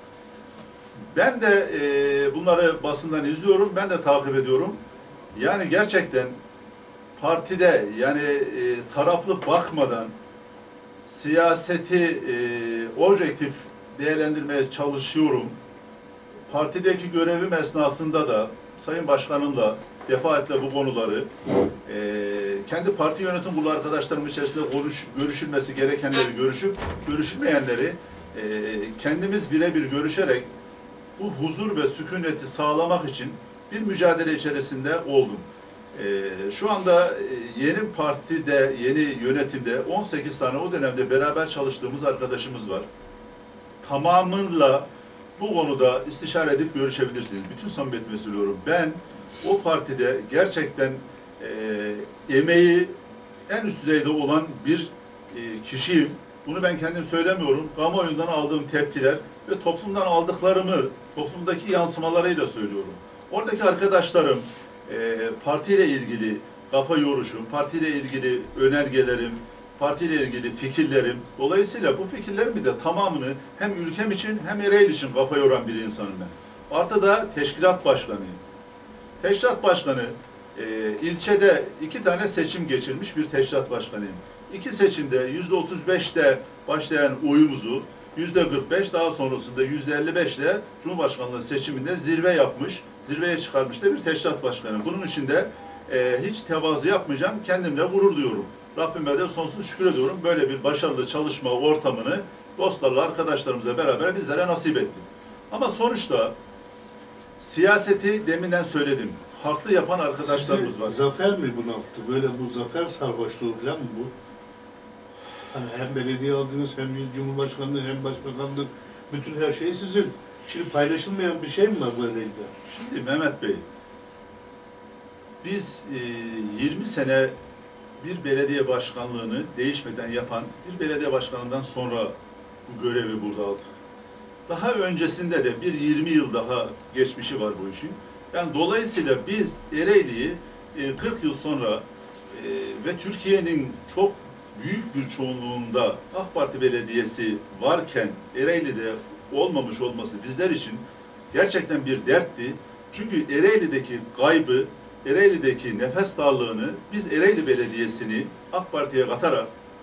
Ben de e, bunları basından izliyorum, ben de takip ediyorum. Yani gerçekten partide yani e, taraflı bakmadan siyaseti e, objektif değerlendirmeye çalışıyorum. Partideki görevim esnasında da Sayın Başkanımla defaatle bu konuları e, kendi parti yönetim kurulu arkadaşlarım içerisinde konuş, görüşülmesi gerekenleri görüşüp görüşülmeyenleri e, kendimiz birebir görüşerek bu huzur ve sükuneti sağlamak için bir mücadele içerisinde oldum. Ee, şu anda yeni partide, yeni yönetimde on sekiz tane o dönemde beraber çalıştığımız arkadaşımız var. Tamamıyla bu konuda istişare edip görüşebilirsiniz. Bütün samimiyetle söylüyorum. Ben o partide gerçekten e, emeği en üst düzeyde olan bir e, kişiyim. Bunu ben kendim söylemiyorum. Kamuoyundan aldığım tepkiler ve toplumdan aldıklarımı, toplumdaki yansımalarıyla söylüyorum. Oradaki arkadaşlarım, e, partiyle ilgili kafa yoruşum, partiyle ilgili önergelerim, partiyle ilgili fikirlerim, dolayısıyla bu fikirlerimi de tamamını hem ülkem için hem Ereğli için kafa yoran bir insanım ben. Artı da teşkilat başkanıyım. Teşkilat başkanı, e, ilçede iki tane seçim geçirmiş bir teşkilat başkanıyım. İki seçimde yüzde otuz beşte başlayan oyumuzu yüzde kırk beş, daha sonrasında yüzde elli beş ile Cumhurbaşkanlığı seçiminde zirve yapmış, zirveye çıkarmış da bir teşkilat başkanı. Bunun için de e, hiç tevazu yapmayacağım, kendimle gurur duyuyorum. Rabbime de sonsuz şükür ediyorum. Böyle bir başarılı çalışma ortamını dostlarla, arkadaşlarımızla beraber bizlere nasip etti. Ama sonuçta siyaseti deminden söyledim. Farklı yapan arkadaşlarımız Sizi var. Zafer mi bunalttı? Böyle bu zafer sarhoşluğu falan mı bu? Hani hem belediye aldınız, hem Cumhurbaşkanlığı, hem başbakanlık, bütün her şey sizin. Şimdi paylaşılmayan bir şey mi var bu elimde? Şimdi Mehmet Bey, biz e, yirmi sene bir belediye başkanlığını değişmeden yapan bir belediye başkanından sonra bu görevi burada aldık. Daha öncesinde de bir yirmi yıl daha geçmişi var bu işin. Yani dolayısıyla biz Ereğli'yi kırk yıl sonra ve Türkiye'nin çok büyük bir çoğunluğunda AK Parti belediyesi varken Ereğli'de olmamış olması bizler için gerçekten bir dertti. Çünkü Ereğli'deki kaybı, Ereğli'deki nefes darlığını biz Ereğli Belediyesi'ni AK Parti'ye katarak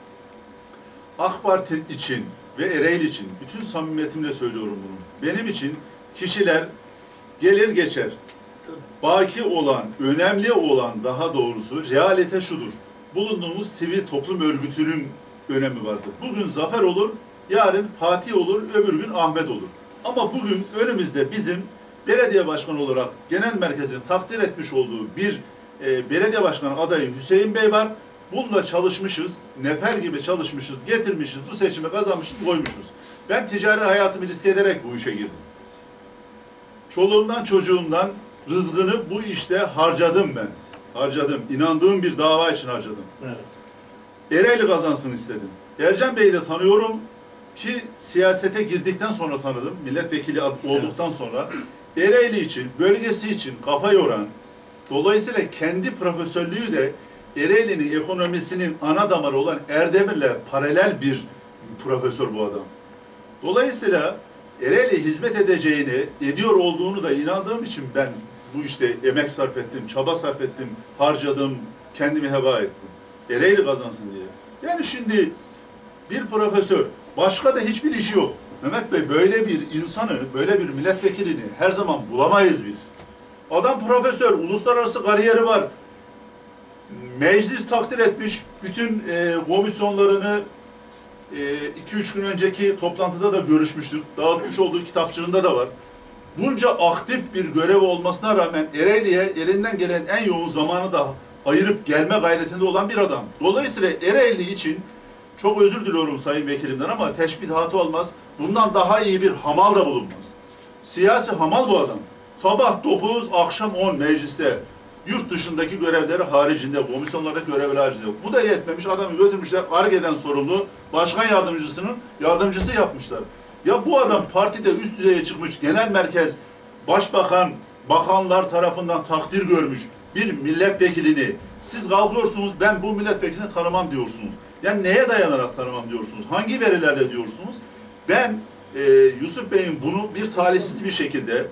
AK Parti için ve Ereğli için bütün samimiyetimle söylüyorum bunu. Benim için kişiler gelir geçer. Baki olan, önemli olan daha doğrusu realite şudur. Bulunduğumuz sivil toplum örgütünün önemi vardır. Bugün Zafer olur, yarın Fatih olur, öbür gün Ahmet olur. Ama bugün önümüzde bizim belediye başkanı olarak genel merkezin takdir etmiş olduğu bir e, belediye başkanı adayı Hüseyin Bey var. Bununla çalışmışız, nefer gibi çalışmışız, getirmişiz, bu seçimi kazanmışız, koymuşuz. Ben ticari hayatımı riske ederek bu işe girdim. Çoluğumdan çocuğumdan rızkını bu işte harcadım ben. Harcadım. İnandığım bir dava için harcadım. Evet. Ereğli kazansın istedim. Ercan Bey'i de tanıyorum ki siyasete girdikten sonra tanıdım. Milletvekili olduktan sonra. Ereğli için, bölgesi için kafa yoran, dolayısıyla kendi profesörlüğü de Ereğli'nin ekonomisinin ana damarı olan Erdemir'le paralel bir profesör bu adam. Dolayısıyla Ereğli hizmet edeceğini, ediyor olduğunu da inandığım için ben bu işte emek sarf ettim, çaba sarf ettim, harcadım, kendimi heba ettim. Ereğli kazansın diye. Yani şimdi bir profesör, başka da hiçbir işi yok. Mehmet Bey, böyle bir insanı, böyle bir milletvekilini her zaman bulamayız biz. Adam profesör, uluslararası kariyeri var. Meclis takdir etmiş, bütün e, komisyonlarını iki üç gün önceki toplantıda da görüşmüştük. Dağıtmış olduğu kitapçığında da var. Bunca aktif bir görev olmasına rağmen Ereğli'ye elinden gelen en yoğun zamanı da ayırıp gelme gayretinde olan bir adam. Dolayısıyla Ereğli için çok özür diliyorum Sayın Vekilimden ama teşbihatı olmaz. Bundan daha iyi bir hamal da bulunmaz. Siyasi hamal bu adam. Sabah dokuz, akşam on mecliste. Yurt dışındaki görevleri haricinde, komisyonlardaki görevleri haricinde. Bu da yetmemiş, adamı götürmüşler, Ar-Ge'den sorumlu, başkan yardımcısının yardımcısı yapmışlar. Ya bu adam partide üst düzeye çıkmış, genel merkez, başbakan, bakanlar tarafından takdir görmüş bir milletvekilini, siz kalkıyorsunuz, ben bu milletvekilini tanımam diyorsunuz. Yani neye dayanarak tanımam diyorsunuz? Hangi verilerle diyorsunuz? Ben e, Yusuf Bey'in bunu bir talihsiz bir şekilde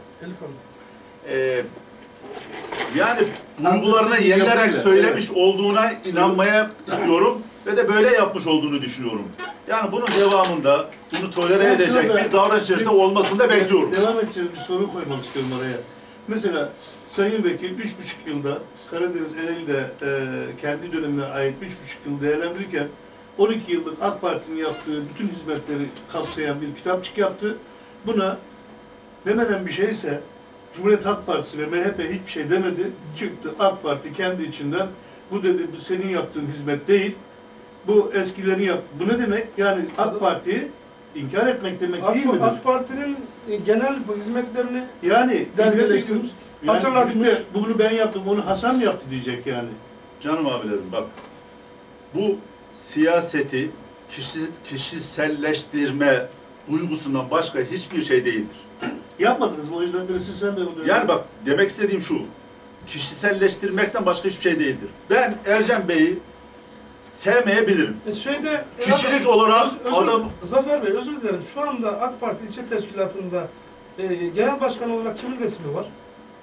e, yani duygularına yenilerek söylemiş olduğuna inanmaya istiyorum ve de böyle yapmış olduğunu düşünüyorum. Yani bunun devamında bunu tolere edecek bir davranış içerisinde olmasını da bekliyorum. Devam edeceğiz, bir soru koymak istiyorum oraya. Mesela Sayın Vekil üç buçuk yılda Karadeniz Ereğli'de e, kendi dönemine ait üç buçuk yıl değerlendirirken on iki yıllık AK Parti'nin yaptığı bütün hizmetleri kapsayan bir kitapçık yaptı. Buna demeden bir şeyse Cumhuriyet Halk Partisi ve M H P hiçbir şey demedi. Çıktı AK Parti kendi içinden bu dedi bu senin yaptığın hizmet değil. Bu eskilerin yap. Bu ne demek? Yani AK Parti'yi inkar etmek demek AK, değil midir? AK Parti'nin genel hizmetlerini yani dergeleştirmiş, yani hatırlatmış. de, bunu ben yaptım, onu Hasan yaptı diyecek yani. Canım abilerim bak, bu siyaseti kişi, kişiselleştirme duygusundan başka hiçbir şey değildir. Yapmadınız mı? O yüzden de siz sen de onu Yani bak, demek istediğim şu, kişiselleştirmekten başka hiçbir şey değildir. Ben Ercan Bey'i sevmeyebilirim. E şeyde, Kişilik e, olarak özür, adam... Zafer Bey, özür dilerim. Şu anda AK Parti ilçe teşkilatında e, genel başkan olarak kimin resmi var?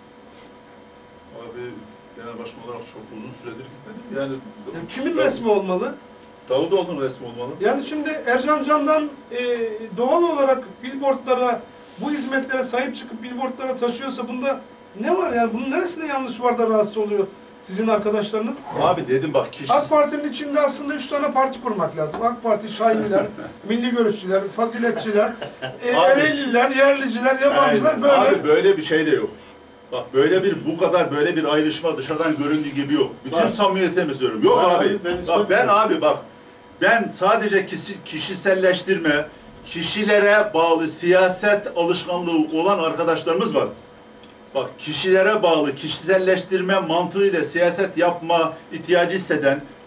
Abi, genel başkan olarak çok uzun süredir gitmedim. Yani, Yani kimin resmi olmalı? Davutoğlu'nun resmi olmalı. Yani şimdi Ercan Can'dan e, doğal olarak billboardlara, bu hizmetlere sahip çıkıp billboardlara taşıyorsa bunda ne var yani? Bunun neresinde yanlış var da rahatsız oluyor sizin arkadaşlarınız? Abi dedim bak, kişi... AK Parti'nin içinde aslında üç tane parti kurmak lazım. AK Parti, Şahinliler, Milli Görüşçüler, Faziletçiler, e, Ereğliler, Yerliciler, Yabancılar Aynen. böyle. Abi böyle bir şey de yok. Bak böyle bir, bu kadar böyle bir ayrışma dışarıdan göründüğü gibi yok. Bütün Bak. samimiyetimi söylüyorum. Yok Bak, abi. ben Bak ben abi bak. Ben sadece kişi, kişiselleştirme, kişilere bağlı siyaset alışkanlığı olan arkadaşlarımız var. Bak, kişilere bağlı kişiselleştirme mantığıyla siyaset yapma ihtiyacı hisseden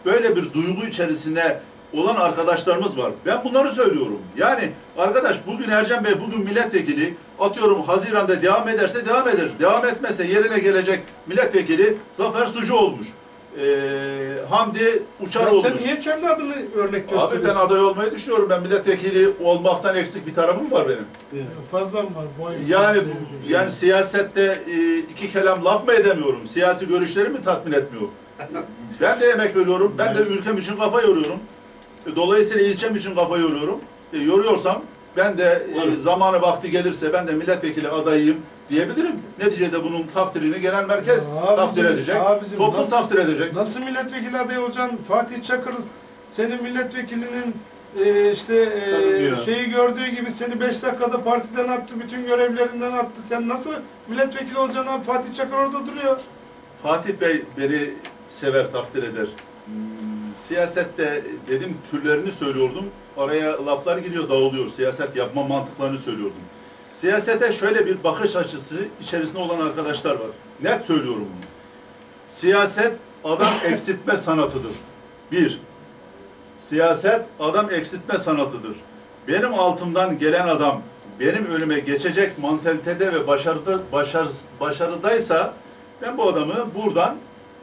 böyle bir duygu içerisine olan arkadaşlarımız var. Ben bunları söylüyorum. Yani arkadaş bugün Ercan Bey bugün milletvekili, atıyorum Haziran'da devam ederse devam eder. Devam etmezse yerine gelecek milletvekili Zafer Sucu olmuş. Ee, Hamdi Uçar Ya olmuş. sen niye kendi adını örnek gösteriyorsun? Abi ben aday olmayı düşünüyorum. Ben milletvekili olmaktan eksik bir tarafım var benim. Fazla mı var? Boy, Yani bu- yani siyasette e, iki kelam laf mı edemiyorum? Siyasi görüşlerimi tatmin etmiyor. Ben de emek veriyorum. Ben de ülkem için kafa yoruyorum. E, Dolayısıyla ilçem için kafa yoruyorum. E, yoruyorsam ben de e, zamanı vakti gelirse ben de milletvekili adayıyım diyebilirim. Neticede bunun takdirini genel merkez Ya takdir abicim, edecek. abicim, Toplum nasıl- takdir edecek. Nasıl milletvekili adayı olacaksın? Fatih Çakır senin milletvekilinin e, işte Tanımıyor. e, şeyi gördüğü gibi seni beş dakikada partiden attı, bütün görevlerinden attı. Sen nasıl milletvekili olacaksın abi? Fatih Çakır orada duruyor. Fatih Bey beni sever, takdir eder. Hmm, siyasette dedim türlerini söylüyordum. Araya laflar giriyor, dağılıyor. Siyaset yapma mantıklarını söylüyordum. Siyasete şöyle bir bakış açısı içerisinde olan arkadaşlar var. Net söylüyorum bunu. Siyaset adam eksiltme sanatıdır. Bir. Siyaset adam eksiltme sanatıdır. Benim altımdan gelen adam benim önüme geçecek mantalitede ve başarıda, başarı, başarıdaysa ben bu adamı buradan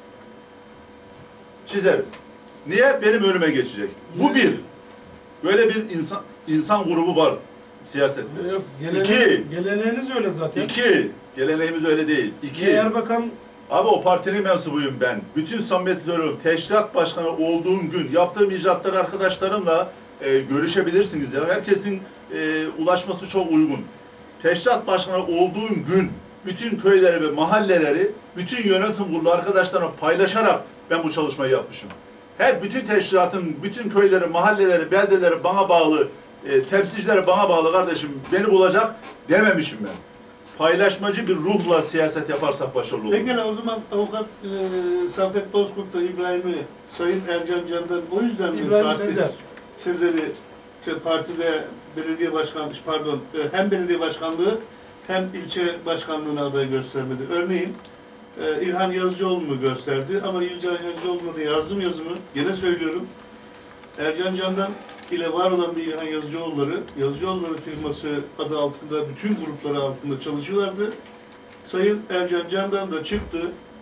çizerim. Niye? Benim önüme geçecek. Bu bir. Böyle bir insan insan grubu var siyasette. Yok, gelene, İki. geleneğiniz öyle zaten. İki. Geleneğimiz öyle değil. İki. Erbakan Abi o partinin mensubuyum ben. Bütün samimiyetle söylüyorum. Teşkilat başkanı olduğum gün yaptığım icraatları arkadaşlarımla e, görüşebilirsiniz ya. Herkesin e, ulaşması çok uygun. Teşkilat başkanı olduğum gün bütün köyleri ve mahalleleri bütün yönetim kurulu arkadaşlarımla paylaşarak ben bu çalışmayı yapmışım. Her bütün teşkilatın, bütün köyleri, mahalleleri, beldeleri bana bağlı, e, temsilcileri bana bağlı kardeşim beni bulacak dememişim ben. Paylaşmacı bir ruhla siyaset yaparsak başarılı oluruz. Peki o zaman avukat e, Saffet Bozkurt'la İbrahim'i, Sayın Ercan Can'dan o yüzden mi İbrahim parti, Sezer. Sezer'i işte partide belediye başkanlığı, pardon e, hem belediye başkanlığı hem ilçe başkanlığına aday göstermedi. Örneğin e, İlhan Yazıcıoğlu'nu gösterdi ama İlhan Yazıcıoğlu'nu yazdım yazımı, gene söylüyorum. Ercan Can'dan ile var olan bir İlhan Yazıcıoğulları, Yazıcıoğulları firması adı altında, bütün grupları altında çalışıyorlardı. Sayın Ercan Can'dan da çıktı,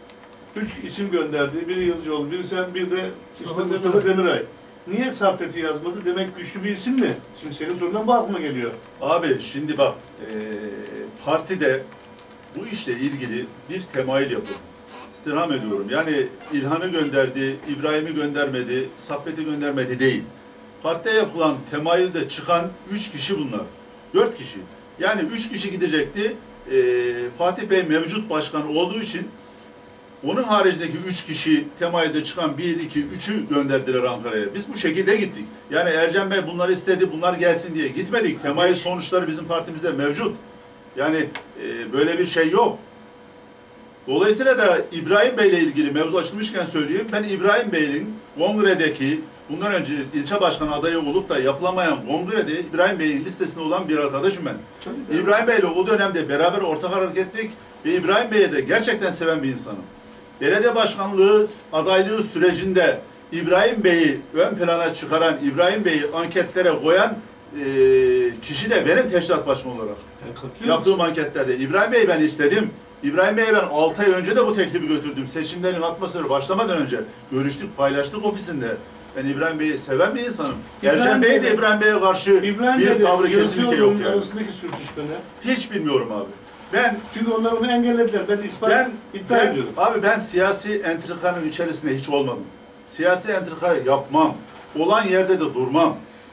üç isim gönderdi. Biri Yazıcıoğlu, biri sen, bir de işte Mustafa Mustafa Demiray. Demiray. Niye Saffet'i yazmadı? Demek güçlü bir isim mi? Şimdi senin sorundan bu aklıma geliyor. Abi şimdi bak, e, partide bu işle ilgili bir temayül yapın. İstirham ediyorum. Yani İlhan'ı gönderdi, İbrahim'i göndermedi, Saffet'i göndermedi değil. Partide yapılan temayülde çıkan üç kişi bunlar. Dört kişi. Yani üç kişi gidecekti. E, Fatih Bey mevcut başkan olduğu için onun haricindeki üç kişi temayülde çıkan bir, iki, üçü gönderdiler Ankara'ya. Biz bu şekilde gittik. Yani Ercan Bey bunları istedi, bunlar gelsin diye gitmedik. Temayül sonuçları bizim partimizde mevcut. Yani e, böyle bir şey yok. Dolayısıyla da İbrahim Bey ile ilgili mevzu açılmışken söyleyeyim. Ben İbrahim Bey'in kongredeki bundan önce ilçe başkanı adayı olup da yapılamayan kongrede İbrahim Bey'in listesinde olan bir arkadaşım ben. Tabii. İbrahim Bey ile o dönemde beraber ortak hareket ettik ve İbrahim Bey'e de gerçekten seven bir insanım. Belediye başkanlığı adaylığı sürecinde İbrahim Bey'i ön plana çıkaran, İbrahim Bey'i anketlere koyan e, kişi de benim teşkilat başkanı olarak. Yaptığım anketlerde İbrahim Bey'i ben istedim. İbrahim Bey'e ben altı ay önce de bu teklifi götürdüm. Seçimlerin atmosferi başlamadan önce görüştük, paylaştık ofisinde. Ben İbrahim Bey'i seven bir insanım. Ercan Bey de İbrahim Bey'e karşı İbrahim bir Bey'le tavrı kesinlikle yok Yazıcıoğlu'nun yani. arasındaki sürtüşme ne? Hiç bilmiyorum abi. Ben Çünkü onlar onu engellediler. Ben ispat ben, iddia ben ediyorum. abi ben siyasi entrikanın içerisinde hiç olmadım. Siyasi entrika yapmam. Olan yerde de durmam.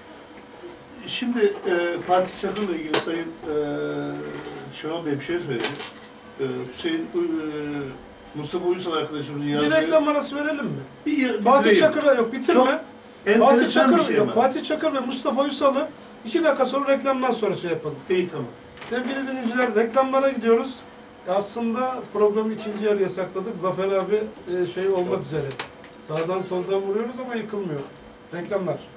Şimdi e, Fatih Çakır'la ilgili Sayın e, Şenol Bey bir şey söyledi. E, Hüseyin e, Mustafa Uysal arkadaşımızın yazdığı... bir reklam arası verelim mi? Bir, Fatih bitireyim. Çakır'a yok bitirme. Çok Fatih enteresan Çakır, bir şey yok, ama. Fatih Çakır ve Mustafa Uysal'ı iki dakika sonra reklamdan sonra şey yapalım. İyi tamam. Sevgili dinleyiciler reklamlara gidiyoruz. Aslında programı ikinci yarı yasakladık. Zafer abi e, şey olmak üzere. Sağdan soldan vuruyoruz ama yıkılmıyor. Reklamlar.